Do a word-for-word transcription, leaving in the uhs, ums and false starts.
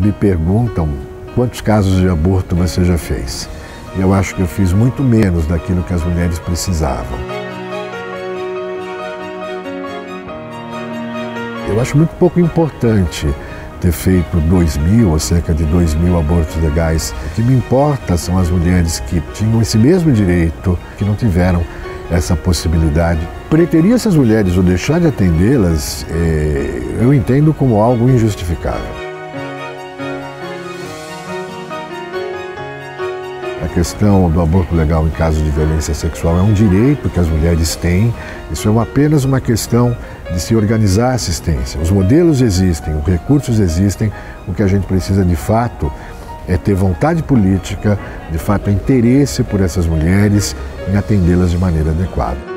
me perguntam quantos casos de aborto você já fez. E eu acho que eu fiz muito menos daquilo que as mulheres precisavam. Eu acho muito pouco importante ter feito dois mil ou cerca de dois mil abortos legais. O que me importa são as mulheres que tinham esse mesmo direito, que não tiveram essa possibilidade. Preterir essas mulheres ou deixar de atendê-las, é, eu entendo como algo injustificável. A questão do aborto legal em caso de violência sexual é um direito que as mulheres têm. Isso é uma, apenas uma questão de se organizar a assistência. Os modelos existem, os recursos existem. O que a gente precisa de fato é ter vontade política, de fato interesse por essas mulheres em atendê-las de maneira adequada.